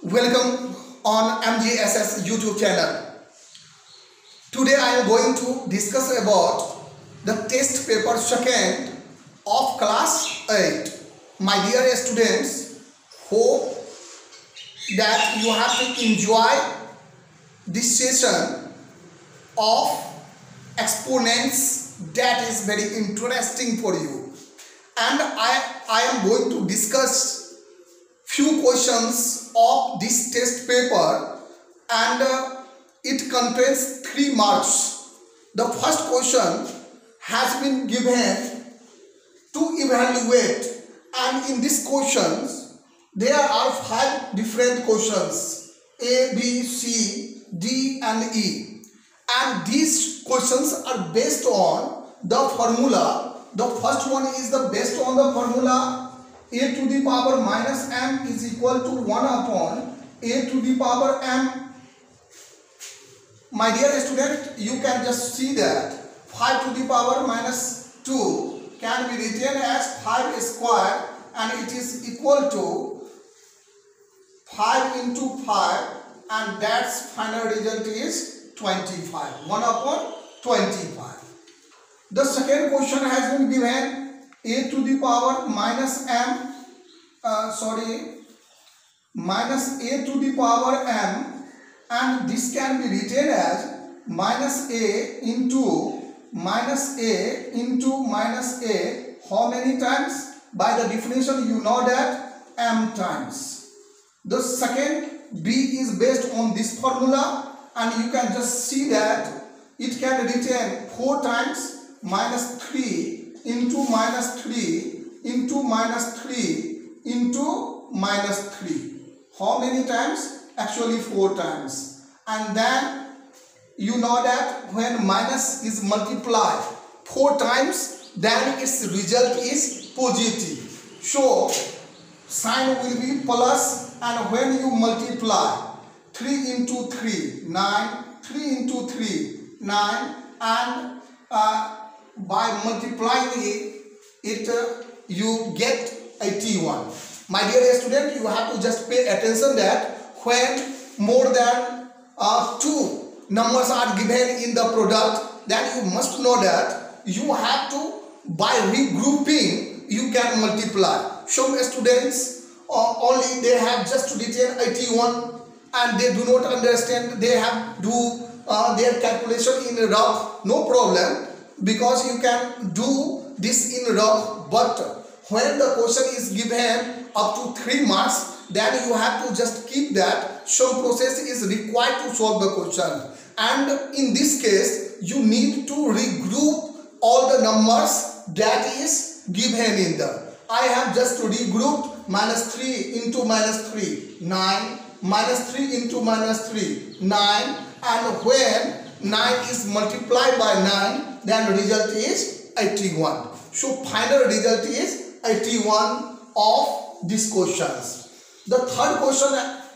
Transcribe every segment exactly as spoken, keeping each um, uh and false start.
Welcome on M G S S YouTube channel. Today I am going to discuss about the test paper second of class eight. My dear students, hope that you have to enjoy this session of exponents that is very interesting for you. And I, I am going to discuss few questions of this test paper, and uh, it contains three marks. The first question has been given to evaluate, and in these questions there are five different questions: A, B, C, D and E, and these questions are based on the formula. The first one is the based on the formula a to the power minus m is equal to one upon a to the power m. My dear student, you can just see that five to the power minus two can be written as five square, and it is equal to five into five, and that's final result is twenty-five. one upon twenty-five. The second question has been given a to the power minus m, uh, sorry, minus a to the power m, and this can be written as minus a into minus a into minus a. How many times? By the definition you know that m times. The second B is based on this formula, and you can just see that it can be written four times minus three into minus three into minus three into minus three. How many times? Actually four times. And then you know that when minus is multiplied four times, then its result is positive. So sign will be plus, and when you multiply three into three, nine, three into three, nine, and uh, by multiplying it, it uh, you get eighty-one. My dear student, you have to just pay attention that when more than uh, two numbers are given in the product, then you must know that you have to, by regrouping, you can multiply. Some students uh, only they have just written eighty-one and they do not understand. They have do uh, their calculation in rough. No problem, because you can do this in rough, but when the question is given up to three marks, then you have to just keep that some process is required to solve the question, and in this case you need to regroup all the numbers that is given in the. I have just regrouped minus three into minus three, nine, minus three into minus three, nine, and when nine is multiplied by nine, then result is eighty-one. So final result is eighty-one of these questions. The third question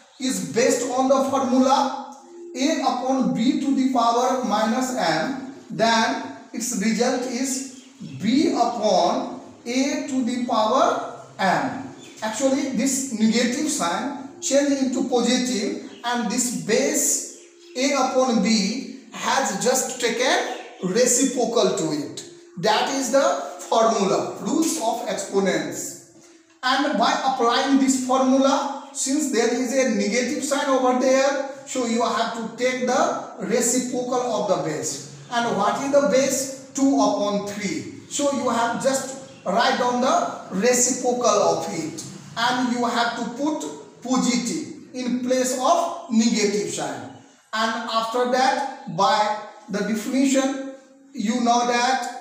is based on the formula a upon b to the power minus m, then its result is b upon a to the power m. Actually this negative sign change into positive, and this base a upon b has just taken reciprocal to it. That is the formula, rules of exponents. And by applying this formula, since there is a negative sign over there, so you have to take the reciprocal of the base. And what is the base? two upon three. So you have just write down the reciprocal of it, and you have to put positive in place of negative sign. And after that, by the definition, you know that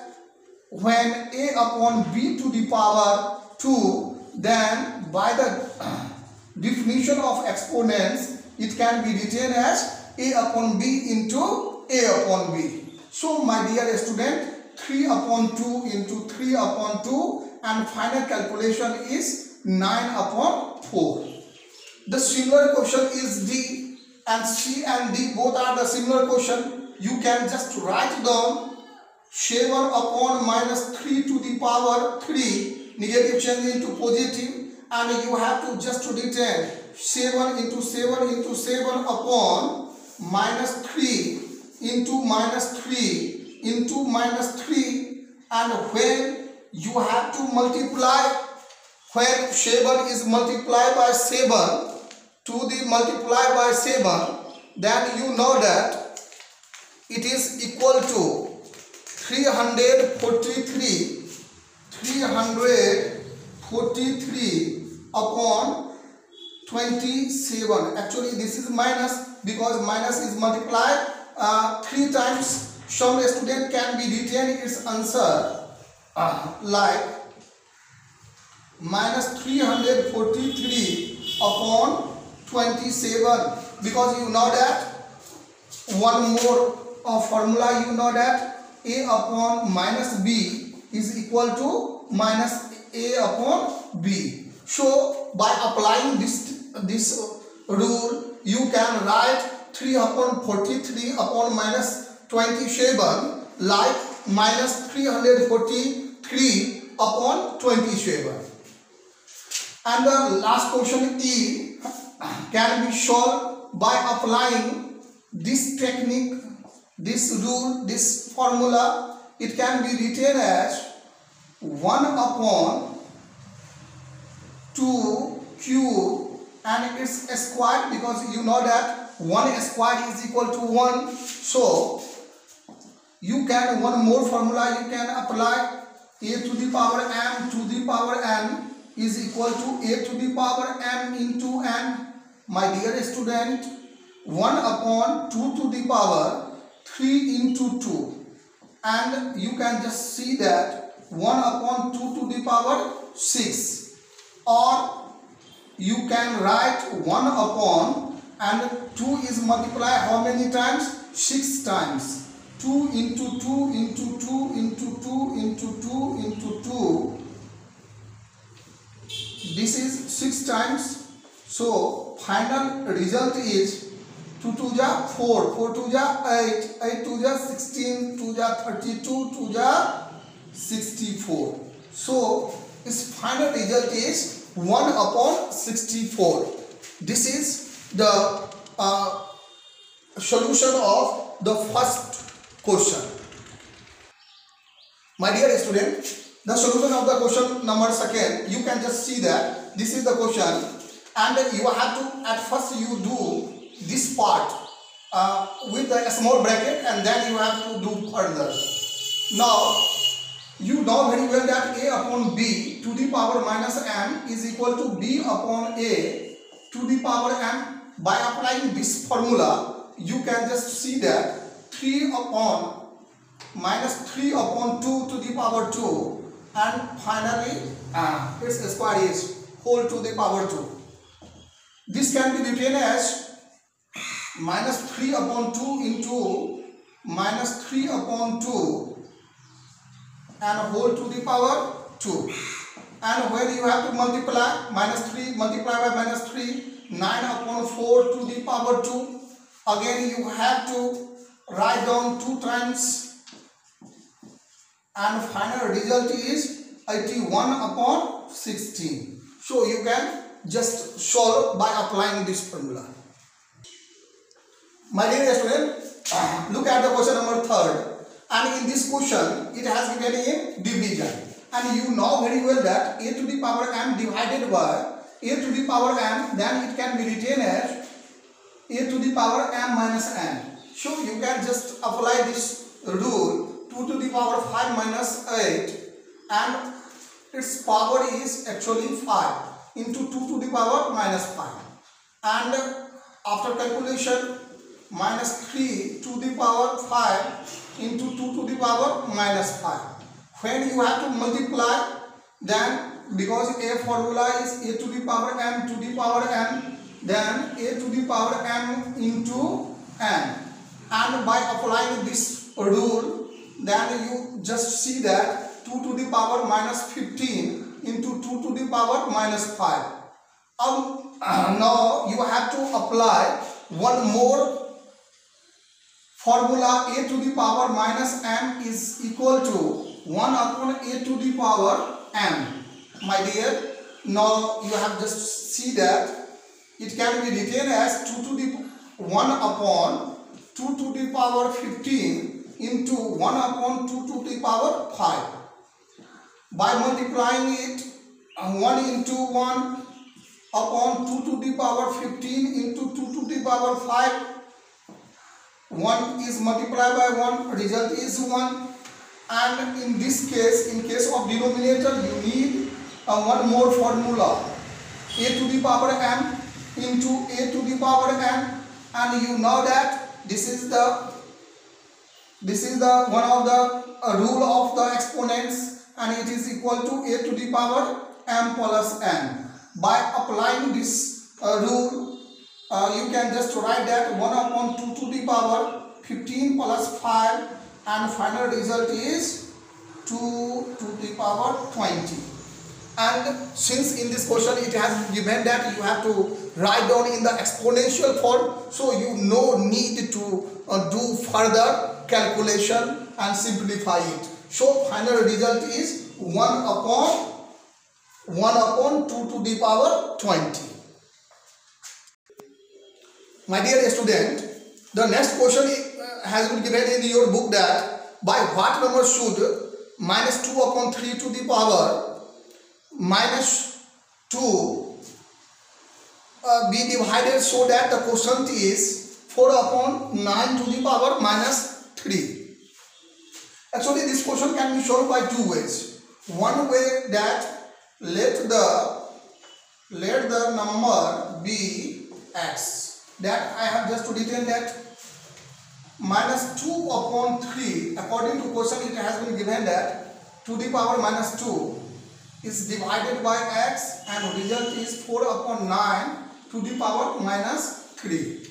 when a upon b to the power two, then by the definition of exponents, it can be written as a upon b into a upon b. So my dear student, three upon two into three upon two, and final calculation is nine upon four. The similar question is D, and C and D both are the similar question. You can just write down seven upon minus three to the power three, negative change into positive, and you have to just to retain seven into seven into seven upon minus three into minus three into minus three, and when you have to multiply, when seven is multiplied by seven to the multiply by seven, then you know that it is equal to three hundred forty-three three hundred forty-three upon twenty-seven. Actually this is minus, because minus is multiplied uh, three times. Some student can be written its answer uh, like minus three hundred forty-three upon twenty-seven, because you know that one more uh, formula, you know that a upon minus b is equal to minus a upon b. So by applying this this rule, you can write three upon forty-three upon minus twenty-seven like minus three hundred forty-three upon twenty-seven. And the last question E can be solved by applying this technique, this rule, this formula. It can be written as one upon two cube and its square, because you know that one square is equal to one. So you can, one more formula you can apply, a to the power m to the power n is equal to a to the power m into n. My dear student, one upon two to the power three into two, and you can just see that one upon two to the power six, or you can write one upon, and two is multiplied how many times? six times. two into two into two into two into two into two. This is six times. So final result is two two ja four, four two ja eight, eight two ja sixteen, two ja thirty-two, two ja sixty-four. So its final result is one upon sixty-four. This is the uh, solution of the first question. My dear student, the solution of the question number second, you can just see that this is the question, and you have to, at first you do this part uh, with a small bracket, and then you have to do further. Now you know very well that a upon b to the power minus m is equal to b upon a to the power m. By applying this formula, you can just see that three upon minus three upon two to the power two, and finally uh, its square is whole to the power two. This can be written as minus three upon two into minus three upon two and whole to the power two. And when you have to multiply, minus three multiplied by minus three, nine upon four to the power two. Again you have to write down two times, and final result is eighty-one upon sixteen. So you can just solve by applying this formula. My dear student, look at the question number third. And in this question, it has given in division. And you know very well that a to the power m divided by a to the power m, then it can be written as a to the power m minus n. So you can just apply this rule, two to the power five minus eight, and its power is actually five into two to the power minus five. And after calculation, minus three to the power five into two to the power minus five. When you have to multiply, then because a formula is a to the power m to the power n, then a to the power m into n. And by applying this rule, then you just see that two to the power minus fifteen into two to the power minus five. Um, now you have to apply one more formula. A to the power minus m is equal to one upon a to the power m. My dear, now you have just see that it can be written as two to the one upon two to the power fifteen into one upon two to the power five. By multiplying it, one into one upon two to the power fifteen into two to the power five, one is multiplied by one, result is one. And in this case, in case of denominator, you need uh, one more formula, a to the power m into a to the power n, and you know that this is the this is the one of the uh, rule of the exponents, and it is equal to a to the power m plus n. By applying this uh, rule, uh, you can just write that one upon two to the power fifteen plus five, and final result is two to the power twenty. And since in this question it has given that you have to write down in the exponential form, so you no need to uh, do further calculation and simplify it. So final result is one upon one upon two to the power twenty. My dear student, the next question has been given in your book that by what number should minus two upon three to the power minus two uh, be divided so that the quotient is four upon nine to the power minus three. Actually, this question can be solved by two ways. One way that let the let the number be x, that I have just written that minus two upon three, according to question it has been given that to the power minus two is divided by x, and result is four upon nine to the power minus three.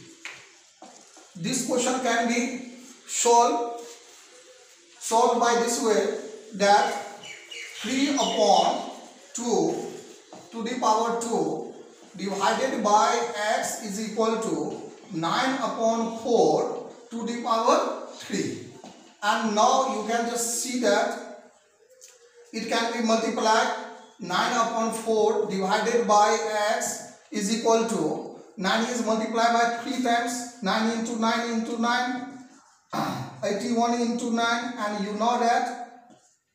This question can be solved solved by this way, that three upon two to the power two divided by x is equal to nine upon four to the power three. And now you can just see that it can be multiplied. Nine upon four divided by x is equal to, nine is multiplied by three times, nine into nine into nine, eighty-one into nine, and you know that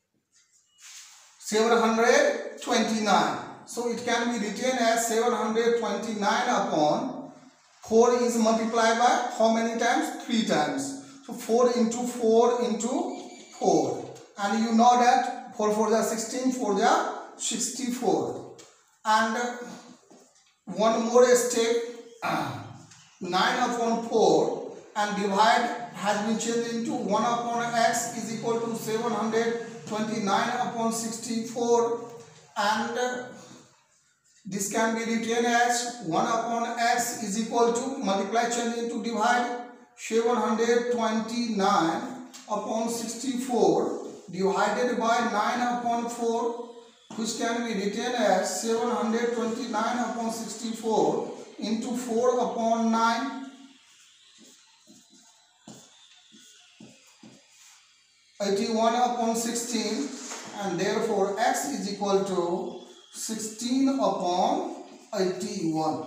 seven hundred twenty-nine. So it can be written as seven hundred twenty-nine upon four is multiplied by how many times? three times. So four into four into four. And you know that four four is sixteen, four is sixty-four. And one more step, nine upon four and divide has been changed into one upon x is equal to seven hundred twenty-nine upon sixty-four, and this can be written as one upon x is equal to, multiply change into divide, seven hundred twenty-nine upon sixty-four divided by nine upon four, which can be written as seven hundred twenty-nine upon sixty-four into four upon nine, eighty-one upon sixteen, and therefore x is equal to sixteen upon eighty-one.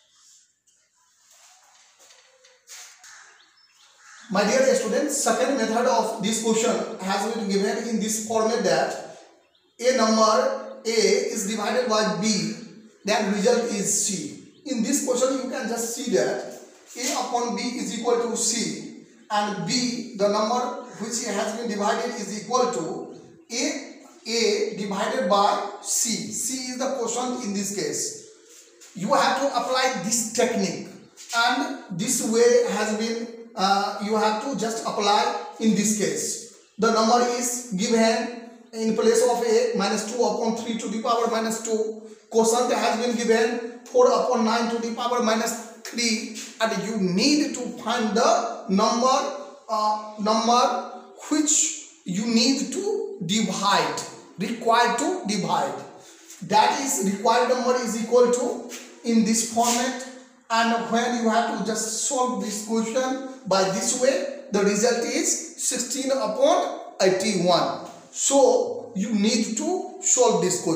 My dear students, second method of this question has been given in this format, that a number a is divided by b, then result is c. In this question you can just see that a upon b is equal to c, and b, the number which has been divided, is equal to a a divided by c. C is the quotient in this case. You have to apply this technique, and this way has been uh, you have to just apply in this case. The number is given in place of a minus two upon three to the power minus two. Quotient has been given four upon nine to the power minus three, and you need to find the number uh, number which you need to divide, required to divide. That is, required number is equal to in this format, and when you have to just solve this question by this way, the result is sixteen upon eighty-one. So you need to solve this question.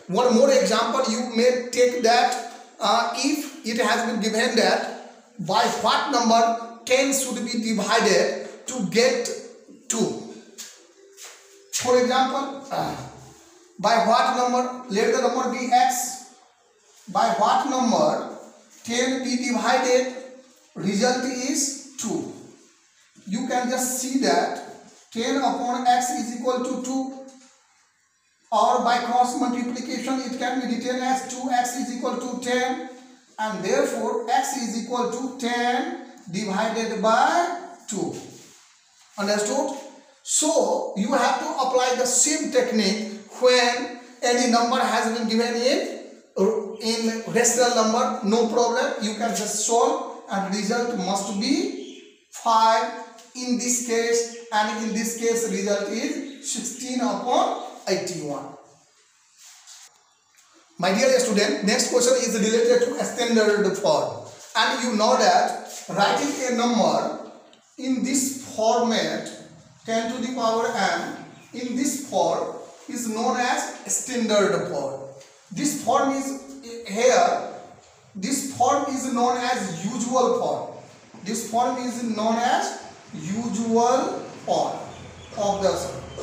One more example you may take that uh, if it has been given that by what number ten should be divided to get two. For example, uh, by what number, let the number be x, by what number ten be divided, result is two. You can just see that ten upon x is equal to two, or by cross multiplication it can be written as two x is equal to ten, and therefore x is equal to ten divided by two. Understood? So you have to apply the same technique when any number has been given in in rational number. No problem, you can just solve and result must be five in this case, and in this case result is sixteen upon eighty-one. My dear student, next question is related to a standard form, and you know that writing a number in this format ten to the power n in this form is known as standard form. This form is here, this form is known as usual form. This form is known as usual form of the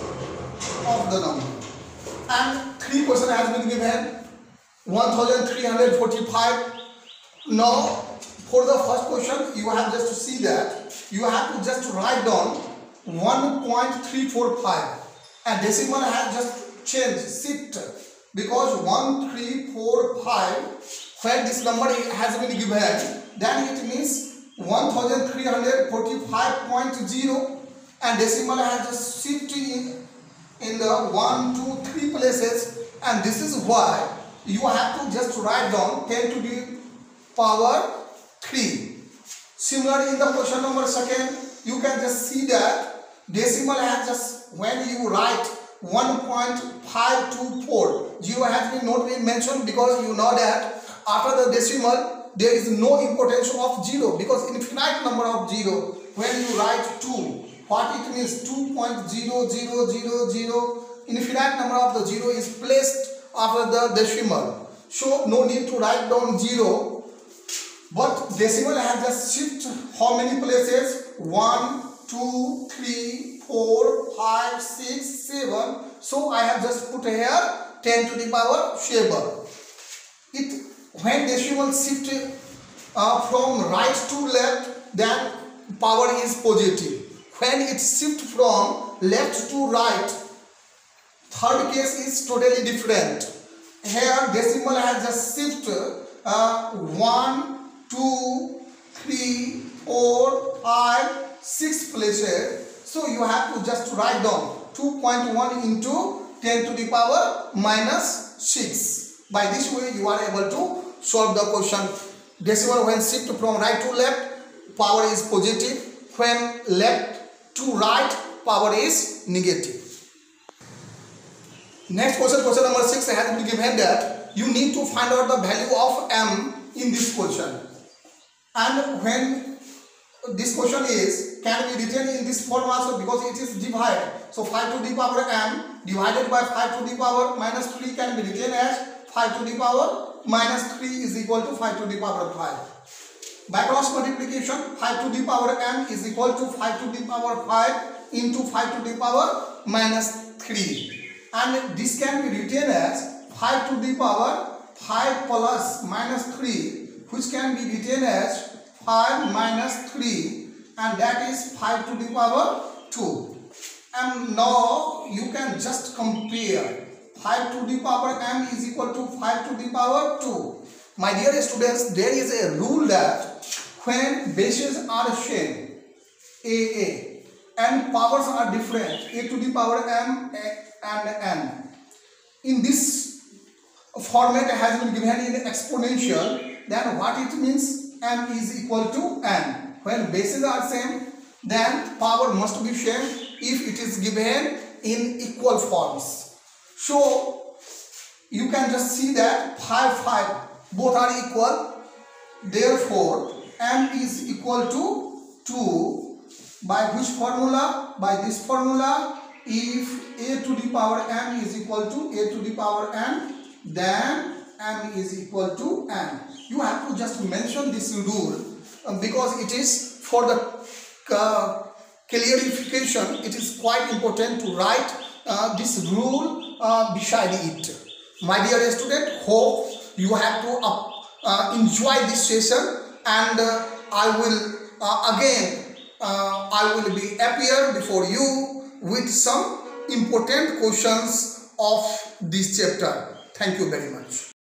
of the number. And three question has been given, one thousand three hundred forty-five. Now for the first question you have just to see that you have to just write down one point three four five, and decimal has just changed, shift, because one three four five, when this number has been given, then it means one thousand three hundred forty-five point zero, and decimal has just shifted in, in the one, two, three places, and this is why you have to just write down ten to the power three. Similarly, in the question number second, you can just see that decimal has just, when you write one point five two four, zero has been not been mentioned, because you know that after the decimal there is no importance of zero, because infinite number of zero, when you write two, what it means, two point zero zero zero zero, infinite number of the zero is placed after the decimal, so no need to write down zero. But decimal has just shifted how many places? one, two, three, four, five, six, seven. So I have just put here ten to the power seven. It, when decimal shift uh, from right to left, then power is positive. When it shift from left to right, third case is totally different. Here decimal has just shift uh, one, two, three, four, five, six places. So you have to just write down two point one into ten to the power minus six. By this way you are able to solve the question. Decimal when shift from right to left, power is positive. When left to right, power is negative. Next question, question number six, has been given that you need to find out the value of m in this question. And when this question is, can be written in this form also, because it is divided. So five to the power m divided by five to the power minus three can be written as five to the power minus three is equal to five to the power five. By cross multiplication, five to the power m is equal to five to the power five into five to the power minus three. And this can be written as five to the power five plus minus three, which can be written as five minus three, and that is five to the power two. And now you can just compare five to the power m is equal to five to the power two. My dear students, there is a rule that when bases are same, a a, and powers are different, a to the power m and n, in this format has been given in exponential, then what it means, m is equal to n. When bases are same, then power must be same if it is given in equal forms. So you can just see that five, five, both are equal, therefore m is equal to two. By which formula? By this formula, if a to the power m is equal to a to the power n then m is equal to n. You have to just mention this rule uh, because it is for the uh, clarification. It is quite important to write uh, this rule uh, beside it. My dear student, hope you have to uh, uh, enjoy this session, and uh, I will uh, again uh, I will be appear before you with some important questions of this chapter. Thank you very much.